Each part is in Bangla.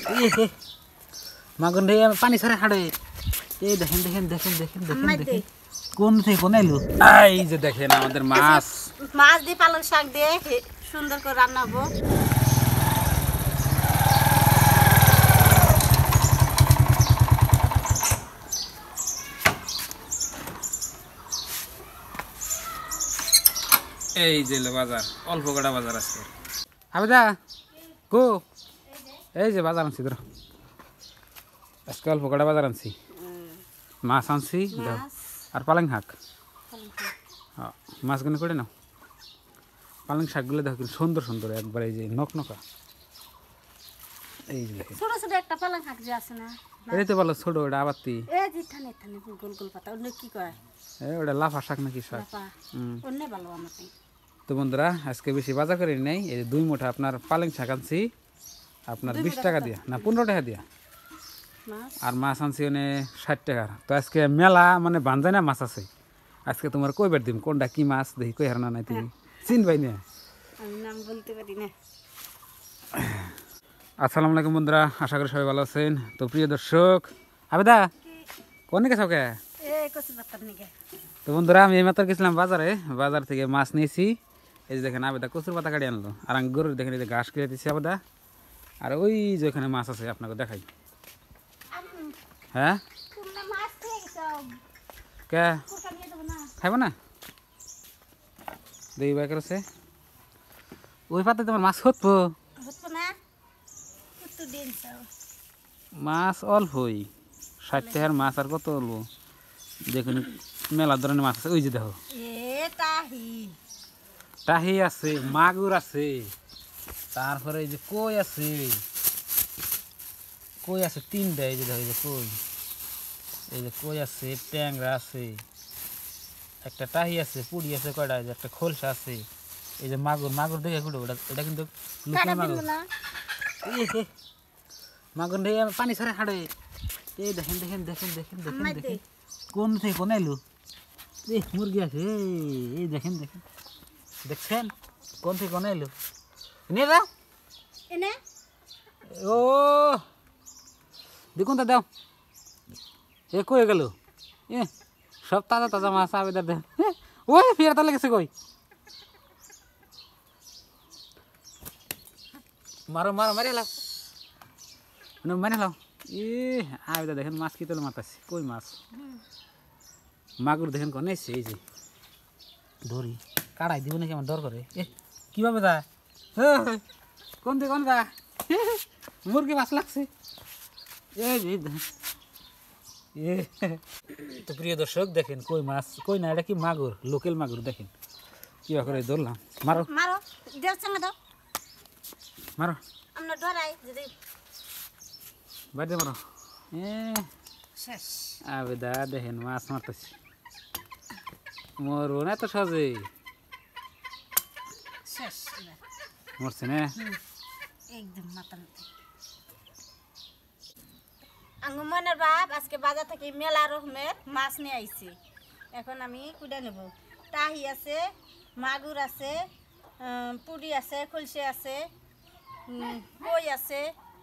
মাগুর রে পানি ছাড়া হাড়ে এই দেখেন দেখেন দেখেন দেখেন দেখেন দেখেন কোন থেকে কোন এলো এই যে দেখেন আমাদের মাছ মাছ দিয়ে পালং শাক দিয়ে সুন্দর করে রান্না হবো। এই যে বাজার অল্প কটা বাজার আছে আবেদা গো এই যে বাজার আনছি ধরো আজকে অল্প কটা বাজার আনছি মাছ আনছি আর পালং শাক হ্যাঁ মাছগুলো করে নাও পালং শাকগুলো দেখো কিন্তু সুন্দর সুন্দর একবার এই যে নকনকা এই যে দেখেন ছোট ছোট একটা পালং শাক যে আছে না এই তো বলো ছোট ওটা আবাতি এই যে থানে থানে গোল গোল পাতা অন্য কি করে ওটা লাফা শাক নাকি শাক অন্য ভালো আমার তো বন্ধুরা আজকে বেশি বাজার করে নেই এই 2 মুঠা আপনার পালং শাক আনছি আপনার 20 টাকা দিয়া না 15 টাকা দিয়া আর মাছ আনছি মানে 60 টাকার। তো আজকে মেলা মানে বানজাই না মাছ আছে আজকে তোমার কইবার দিম কোনটা কি মাছ দেখি কই হারানা নাই তুমি চিনবাই না আমি নাম বলতে পারি না। আসসালামু আলাইকুম বন্ধুরা, আশা করি সবাই ভালো আছেন। তো প্রিয় দর্শক আবেদা কোন দিকে সকে এই কচু পাতার নিকে তো বন্ধুরা আমি এইমাত্র গেছিলাম বাজার থেকে মাছ নিয়েছি। এই যে দেখেন আবেদা কচুর পাতা কাটি আনলো আর আমি গরুর দেখেন এই যে ঘাস কেটে দিচ্ছি আবেদা আর ওই যে ওখানে মাছ আছে আপনাকে দেখাই। হ্যাঁ কে খাইব না দুই বাই করেছে ওই পাতে তোমার মাছ হতবো মাছ অল্পই 60 টাকার মাছ আর কত অল্প দেখুন মেলা ধরনের মাছ আছে ওই যে দেখো টাহি আছে মাগুর আছে তারপরে এই যে কই আছে 3টা এই যে দেখো এই যে কই আছে ট্যাংরা আছে একটা টাহি আছে পুড়ি আছে কয়টা এই যে একটা খোলসা আছে এই যে মাগুর দেখে কুড়ো এটা কিন্তু লুকিয়ে মাগুর রে পানি ছাড়া হাড়ে এই দেখেন দেখেন দেখেন দেখেন দেখেন দেখেন কোন থেকে কোন এলো এই মুরগি আছে এই দেখেন দেখেন দেখছেন কোন থেকে কোন এলো নিয়ে যাও এনে ও দেখুন তা দাও এ কই গেল এ সব তাজা তাজা মাছ আবেদার দেন ওই ফিরে তাহলে গেছে কই মারো মারো মারি লাও মানে লাও এ আবেদা দেখেন মাছ কি তোলে মাতাছি কই মাছ মাগুর দেখেন কোন এসছে এই যে ধরি কাড়াই দিব নাকি আমার ডর করে এ কিভাবে দা কোন দিকে কোন দা মুরগি মাছ লাগছে তো প্রিয় দর্শক দেখেন কই মাছ কই না এটা কি মাগুর লোকাল মাগুর দেখেন কিবা করে ধরলাম মারো মারো দেও সঙ্গে দাও মারো আমরা ডরাই যদি বাইরে মারো শেষ আবেদা দেখেন মাছ মারতেছি মরবো না তো সহজে শেষ মরছে না একদম মাথা আঙ্গুমনের বাপ আজকে বাজার থেকে মেলা রকমের মাছ নিয়ে আইছি। এখন আমি কুড়া নেব টাহি আছে মাগুর আছে পুরি আছে খলসে আছে কই আছে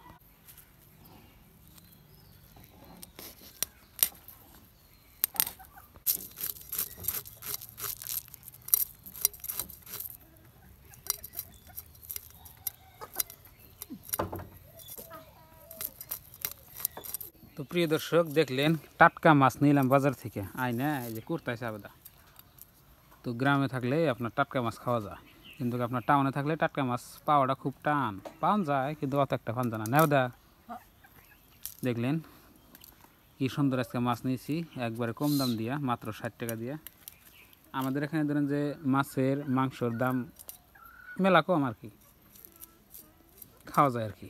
তো প্রিয় দর্শক দেখলেন টাটকা মাছ নিলাম বাজার থেকে আইনা এই যে কুর্তাইছে আবেদা। তো গ্রামে থাকলে আপনার টাটকা মাছ খাওয়া যায় কিন্তু আপনার টাউনে থাকলে টাটকা মাছ পাওয়াটা খুব টান পাওয়া যায় কিন্তু অত একটা পান যায় না নেওদা। দেখলেন কি সুন্দর আজকে মাছ নিয়েছি একবারে কম দাম দিয়া মাত্র 60 টাকা দিয়া। আমাদের এখানে ধরেন যে মাছের মাংসর দাম মেলা কম আর কি খাওয়া যায় আর কি।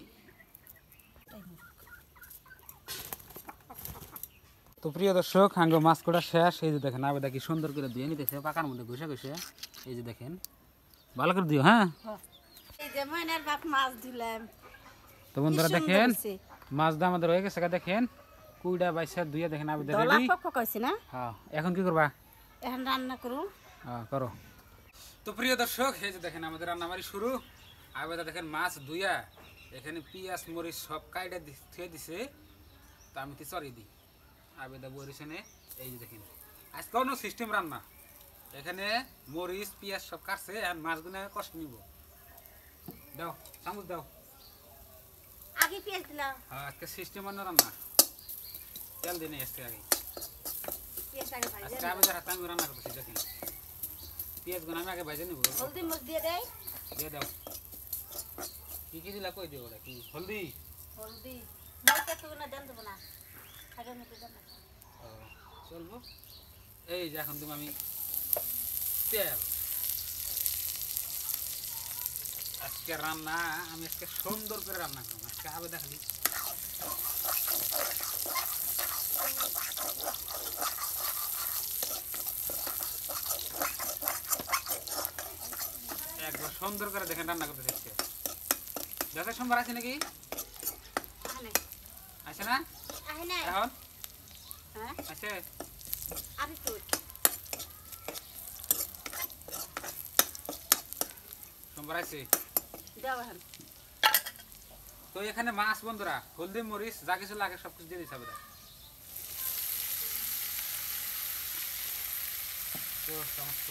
তো প্রিয় দর্শক আঙ্গ মাছ কোটা শেষ এই যে দেখেন আবেদা কি সুন্দর করে দিয়ে নিতেছে পাকার মধ্যে ঘষে ঘষে এই যে দেখেন ভালো করে দিও। হ্যাঁ এই যে ময়নার বাপ মাছ দিলাম। তো বন্ধুরা দেখেন মাছ দা আমাদের হয়ে গেছে দেখেন কুইডা বাইসা দুইয়া দেখেন আবেদা রেডি কইছি না। হ্যাঁ এখন কি করবা এখন রান্না করু। হ্যাঁ করো। তো প্রিয় দর্শক এই যে দেখেন আমাদের রান্নাবাড়ি শুরু আবেদা দেখেন মাছ দুইয়া এখানে পিঁয়াজ মরিচ সব কাইটা থুয়ে দিছে, তা আমি তো চড়িয়ে দিই আবেদা বরিশানে। এই যে দেখেন আজকে কোনো সিস্টেম রান্না, এখানে মরিচ পিঁয়াজ সব কাটছে আর মাছগুলো কষ্ট নিব। দাও চামচ দাও। আগে পেঁয়াজ দিলাম, হ্যাঁ আজকে সিস্টেম অন্য রান্না, তেল দিনে আসছে আগে। পেঁয়াজ আগে ভাজে আজকে আবেদার হাতে আমি রান্না করতেছি দেখেন, পেঁয়াজগুলো আমি আগে ভেজে নিব। হলদি মরিচ দিয়ে দেয়, দিয়ে দাও। কি কি দিলা কই দিও ওটা কি হলদি? হলদি মরিচটা তো না দেন দেবো না, আগের মতো দেন না। ও, চলবো। এই যে এখন তুমি আমি তেল, আজকে রান্না আমি আজকে সুন্দর করে রান্না করবো। আজকে আবেদা খালি একবার সুন্দর করে দেখেন রান্না করতে চাইছে। যত সোমবার আছে নাকি আহে আছে না আহে না, এখন হ্যাঁ আছে? আমি তো সোমবার আছে দেওয়া হন। তো এখানে মাছ বন্ধুরা, হলদি মরিচ যা কিছু লাগে সব কিছু দিয়ে দিচ্ছে আবেদা। তো সমস্ত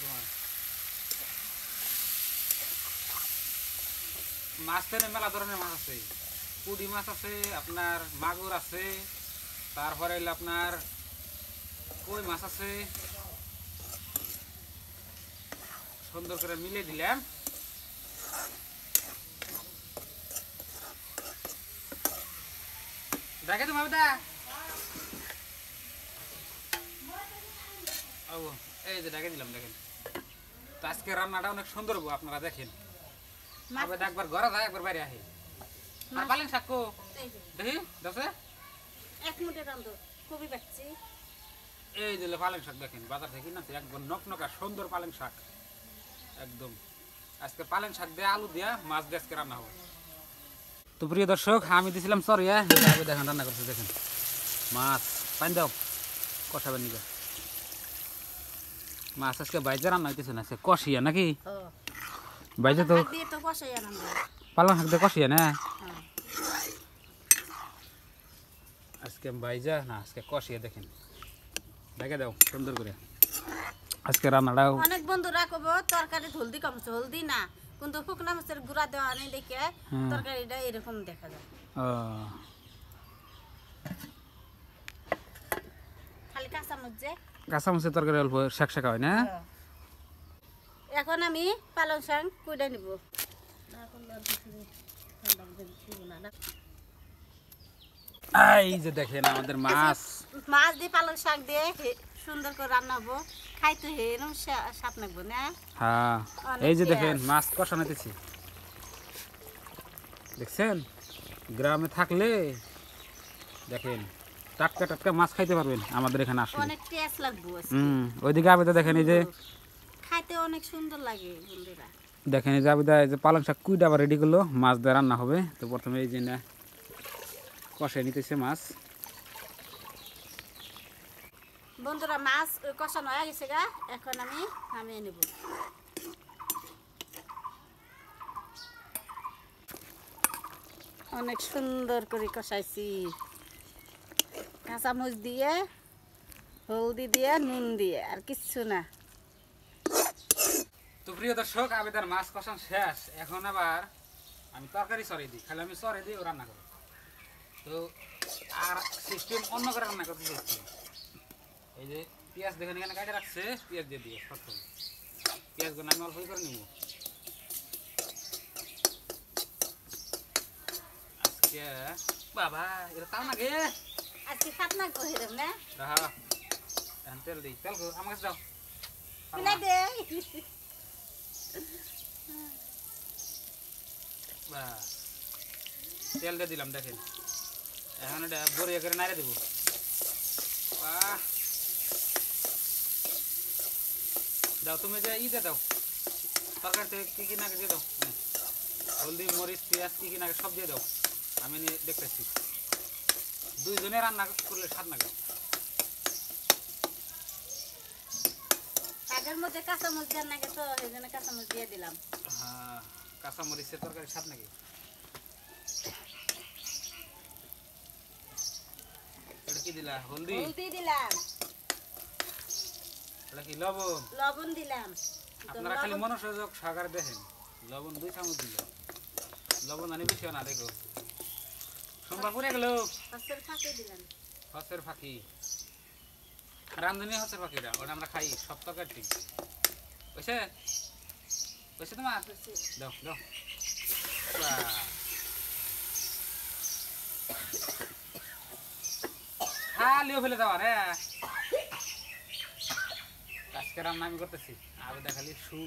মাছ তো মেলা ধরনের মাছ আছে, পুঁটি মাছ আছে, আপনার মাগুর আছে, তারপরে হইলো আপনার কই মাছ আছে। সুন্দর করে মিলে দিলাম। দেখে তুমি আবেদা, ও এই যে দেখে দিলাম দেখেন। তো আজকে রান্নাটা অনেক সুন্দর হবো, আপনারা দেখেন। আবেদা একবার ঘরে যায় একবার বাইরে আহে। আর পালেন শাক কো এই যে দেখি দশে এক মুঠে রান্ধো, খুবই পাচ্ছি। এই যে পালেং শাক দেখেন বাজার থেকে কিনা একবার নকনকা সুন্দর পালেং শাক একদম। আজকে পালেং শাক দিয়ে আলু দিয়া মাছ দিয়ে আজকে রান্না হবে। তো প্রিয় দর্শক আমি দিছিলাম সরিয়া দেখেন রান্না করছে দেখেন মাছ পানি দাও কষাবেন নিবে। মাছ আজকে বাইজে রান্না হইতেছে না, সে কষিয়া নাকি বাইজে তো দিয়ে তো কষাই আনন্দ। পালং শাক দিয়ে কষিয়া না হ্যাঁ আজকে বাইজা না, আজকে কষিয়া দেখেন দেখে দাও সুন্দর করে। আজকে রান্নাটাও অনেক বন্ধুরা কব তরকারি হলদি কমছে, হলদি না কিন্তু শুকনা মাছের গুঁড়া দেওয়া নেই দেখে তরকারিটা এরকম দেখা যায়। খালি কাঁচা মরিচ কাঁচামরিচের তরকারি অল্প শাক শাক হয় না। এখন আমি পালং শাক কুইডা নিব। এই যে দেখেন আমাদের মাছ, মাছ দিয়ে পালং শাক দিয়ে সুন্দর করে রান্না হবো, খাইতে এরকম স্বাদ লাগবো না। হ্যাঁ এই যে দেখেন মাছ কষা নিতেছি দেখছেন। গ্রামে থাকলে দেখেন টাটকা টাটকা মাছ খাইতে পারবেন আমাদের এখানে আসলে। অনেক টেস্ট লাগবো ওইদিকে আবেদা দেখেন এই যে খাইতে অনেক সুন্দর লাগে বন্ধুরা। দেখেন এই যে আবেদা এই যে পালং শাক কুইটা আবার রেডি করলো, মাছ দিয়ে রান্না হবে। তো প্রথমে এই যে না কষাই নিতেছে মাছ। বন্ধুরা মাছ কষানো হয়ে গেছে গা, এখন আমি নামিয়ে নেব। অনেক সুন্দর করে কষাইছি, কাঁচামরিচ দিয়ে হলদি দিয়ে নুন দিয়ে আর কিচ্ছু না। তো প্রিয় দর্শক আবেদার মাছ কষান শেষ, এখন আবার আমি তরকারি সরাই দিই, খালি আমি সরাই দিই ও রান্না করি। তো আর সিস্টেম অন্য করে রান্না করতে চাইছি। এই যে পেঁয়াজ দেখেন এখানে কাটে রাখছে, পেঁয়াজ দিয়ে দিয়ে সব পেঁয়াজগুলো আমি অল্পই করে নিব। আজকে বাবা এটা তাও না গে আজকে খাত না কহিলাম না, রাহা এখন তেল দিই, তেল আমার কাছে দাও। পিলাই দে। বাহ তেল দিয়ে দিলাম দেখেন, এখন এটা বড়িয়া করে নাড়ে দেবো। বাহ দাও তুমি যে ই দিয়ে দাও তরকারিতে কী কী নাকে দিয়ে দাও, হলদি মরিচ পেঁয়াজ কী কী নাকে সব দিয়ে দাও, আমি দেখতেছি। দুইজনে রান্না করলে স্বাদ লাগে। শাকের মধ্যে কাঁচামরিচ দেওয়ার নাকি তো এই জন্য কাঁচামরিচ দিয়ে দিলাম। হ্যাঁ কাঁচা মরিচের তরকারি স্বাদ নাকি। দিলা? হলদি? হলদি দিলাম, এটা কি লবণ? লবণ দিলাম। আপনারা খালি মনোযোগ সাগার দেখেন। লবণ 2 চামচ দিল। লবণ আনি বেশি না দেখো। সোমবার পরে গেল। হসের ফাঁকি দিলাম। হসের ফাঁকি। রান্ধনি হসের ফাঁকিটা ওটা আমরা খাই সব তরকারি। বুঝছে? বুঝছে তোমার? দাও দাও। খালিও ফেলে যাওয়া রে। আজকে রান্না আমি করতেছি আরো দেখালি শু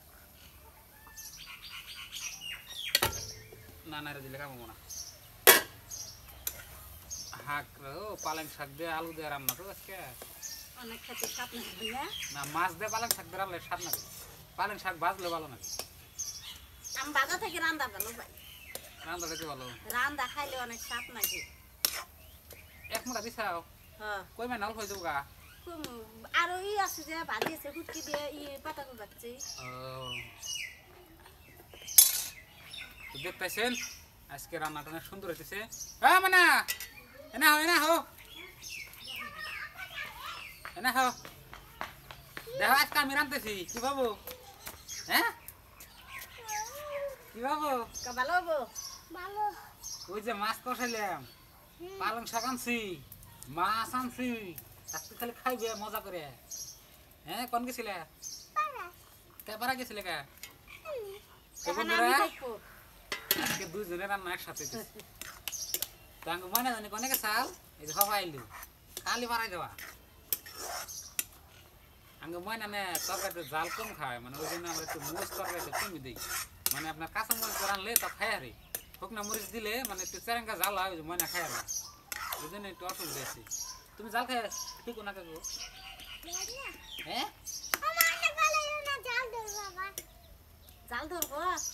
নানারে দিলে কামো না হাক পালং শাক দিয়ে আলু দিয়ে রান্না তো আজকে অনেক খেতে স্বাদ লাগবে না? না মাছ দিয়ে পালং শাক দিয়ে রান্নালে স্বাদ লাগে পালং শাক ভাজলে ভালো লাগে আমি বাজার থেকে রান্দা ভালো পাই, রান্না দেখতে ভালো রান্দা খাইলে অনেক স্বাদ লাগে। এক মুঠা দিছাও হ্যাঁ, কই মানে অল্প হয়ে যাবো গা আরো আছে যে ভাজি আছে হুটকি দিয়ে পাতা কুড়াচ্ছি। তো দেখতেছেন আজকে রান্নাটা অনেক সুন্দর হইতেছে। হ্যাঁ মানা এনা হো এনা হো এনা হো দেখো আজকে আমি রাঁধতেছি কি বাবু হ্যাঁ কি বাবু ভালো হবো? ভালো। ওই যে মাছ কষাইলাম পালং শাক আনছি মাছ আনছি আজকে খালি খাইবে মজা করে হ্যাঁ কোন গেছিলে কেবারা গেছিলে কে এখন আমি দেখবো। আজকে দুইজনে রান্না একসাথে তাঙ্গ মনে জানি কোনে চাল এই যে হবা আইলু খালি বাড়াই দেওয়া আঙ্গ ময়না নে তরকারিতে জাল কম খায় মানে ওই জন্য আমরা একটু মরিচ তরকারিতে কমই দিই মানে আপনার কাঁচা মরিচ রানলে তো খায় আরে শুকনা মরিচ দিলে মানে একটু চেরেঙ্গা জাল হয় ময়না খায় না ওই জন্য একটু অসুবিধা হয়েছে তুমি জাল খায় ঠিক না কাকু হ্যাঁ জাল ধরবো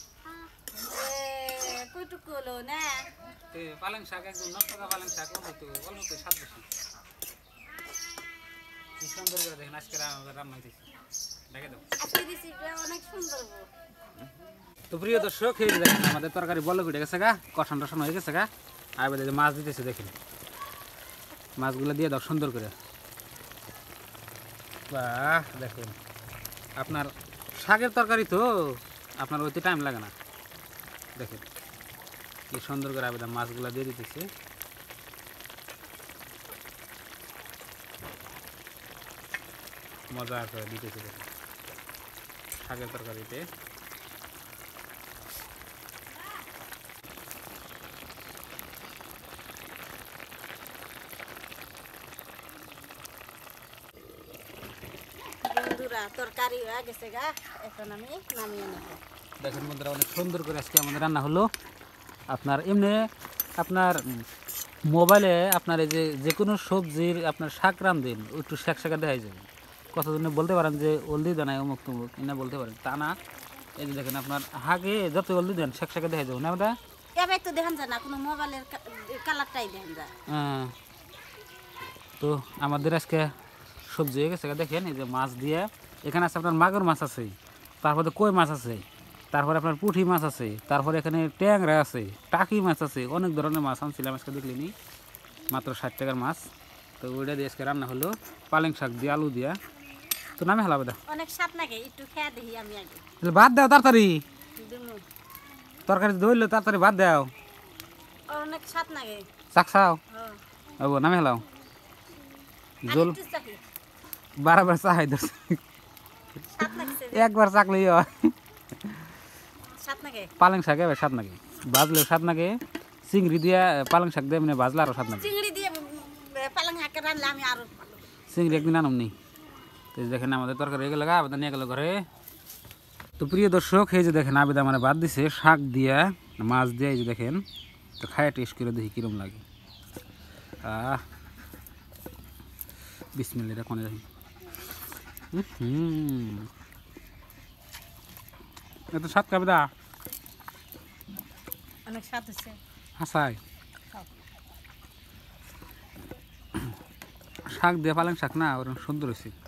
কইটুক হলো না? পালং শাক একদম নষ্ট করা পালং শাক অল্প তো স্বাদ বেশি কি সুন্দর করে দেখেন আজকে রান্না হইতেছে দেখে দাও আজকে রেসিপিটা অনেক সুন্দর হবো। তো প্রিয় দর্শক এই যে দেখেন আমাদের তরকারি বলে উঠে গেছে গা কষান টষান হয়ে গেছে গা আর এবার মাছ দিতেছে দেখেন মাছগুলো দিয়ে দাও সুন্দর করে বাহ দেখেন আপনার শাকের তরকারি তো আপনার ওইতে টাইম লাগে না দেখেন কি সুন্দর করে আবেদন মাছগুলো দিয়ে দিতেছে মজা করে দিতেছে দেখেন শাকের তরকারিতে বন্ধুরা তরকারি হয়ে গেছে গা এখন আমি নামিয়ে নেব। দেখেন বন্ধুরা অনেক সুন্দর করে আজকে আমাদের রান্না হলো আপনার এমনি আপনার মোবাইলে আপনার এই যে কোনো সবজির আপনার শাক রান্ধেন একটু শাক শাকা দেখাই যাবে কতজনে বলতে পারেন যে হলদি দেনায় অমুক তমুক এনে বলতে পারেন তা না এই যে দেখেন আপনার হাগে যত হলদি দেন শাক শাকা দেখাই যাবে না ওটা এবার তো দেখেন যায় না কোনো মোবাইলের কালারটাই দেখেন যায়। তো আমাদের আজকে সবজি হয়ে গেছে দেখেন এই যে মাছ দিয়ে এখানে আছে আপনার মাগুর মাছ আছে তারপরে কই মাছ আছে তারপরে আপনার পুঁটি মাছ আছে তারপরে এখানে ট্যাংরা আছে টাকি মাছ আছে অনেক ধরনের মাছ আনছিলাম আজকে দেখলিনি মাত্র 60 টাকার মাছ তো ওইটা দিয়ে আজকে রান্না হলো পালং শাক দিয়ে আলু দিয়া তো নামে হলাবে দা অনেক স্বাদ লাগে একটু খেয়ে দেখি আমি আগে তাহলে ভাত দাও তাড়াতাড়ি দিমু। তরকারি ধরলো তাড়াতাড়ি ভাত দাও অনেক স্বাদ লাগে। চাক খাও হ্যাঁ ও নামে হলাও জল আরেকটু চাকি। বারবার চাহাই ধরছে স্বাদ লাগছে যে। একবার চাকলেই হয় স্বাদ লাগে। পালং শাক এবার স্বাদ নাগে ভাজলেও স্বাদ নাগে চিংড়ি দিয়ে পালং শাক দিয়ে মানে ভাজলে আরও স্বাদ নাগে চিংড়ি দিয়ে পালং শাক রান্নলে আমি আরো ভালো। চিংড়ি একদিন আনম নি তো দেখেন আমাদের তরকারি হয়ে গেল আবেদন নিয়ে গেল ঘরে তো প্রিয় দর্শক এই যে দেখেন আবেদন মানে বাদ দিছে শাক দিয়া মাছ দিয়ে এই যে দেখেন তো খায় টেস্ট করে দেখি কিরম লাগে বিসমিল্লাহ কোনে দেখি এত স্বাদ খাবে দা অনেক স্বাদ হচ্ছে। হাসাই শাক দিয়ে পালং শাক না ওরকম সুন্দর হয়েছে